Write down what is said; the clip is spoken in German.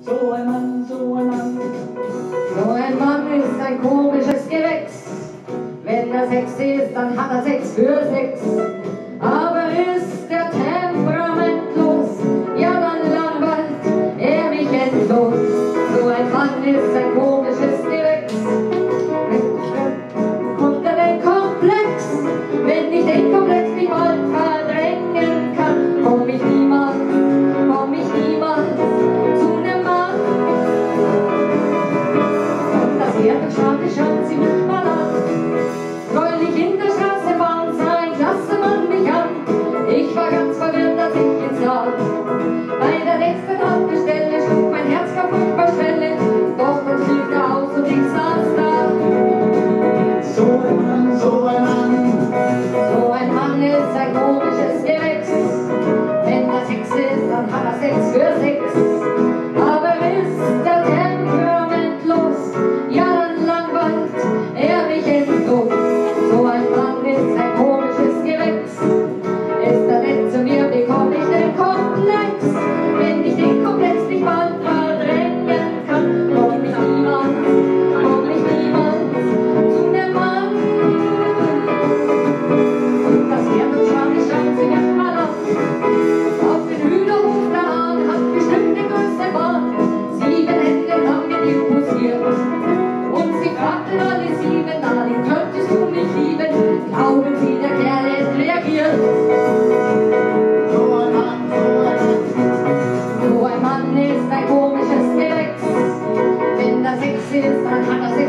So ein Mann, so ein Mann. So ein Mann ist ein komisches Gewächs. Wenn er Sex ist, dann hat er Sex für Sex. Aber ist er temperamentlos, ja dann langweilt er mich endlos. So ein Mann ist ein komisches Gewächs. Kommt er den Komplex? Wenn ich den Komplex nicht bald verdrängen kann, komm ich niemals zu nem Mann. Und das Erdenschaden schaut sie mich mal an. Neulich in der Straßenbahn sah ein Klassemann mich an. Ich war ganz verwirrt, als ich ihn sah. Bei der nächsten Haltestelle schlug mein Herz kaputt bei Schwelle. Doch dann stieg er aus und ich saß da. So ein Mann, so ein Mann. So ein Mann ist ein komisches Gewächs. Wenn er Sex ist, dann hat er Sex für Sex. Aber ist er temperamentlos, ja dann langweilt er mich endlos. So ein Mann ist ein komisches Gewächs. Ist er nett zu mir, bekomme ich den Komplex. Wenn ich den Komplex nicht bald verdrängen kann, komm ich niemals zu nem Mann. Und das Erdenschaden schaut sich mich mal an. Auf den Hühnerhof der Hahn hat bestimmt den größten Bart. 7 Hände lang mit ihm posiert. Und sie fragten alle 7, Darling, könntest du mich lieben? Glauben Sie, der Kerl hätte reagiert? So ein Mann, so ein Mann. So ein Mann ist ein komisches Gewächs. Wenn er Sex ist, dann hat er Sex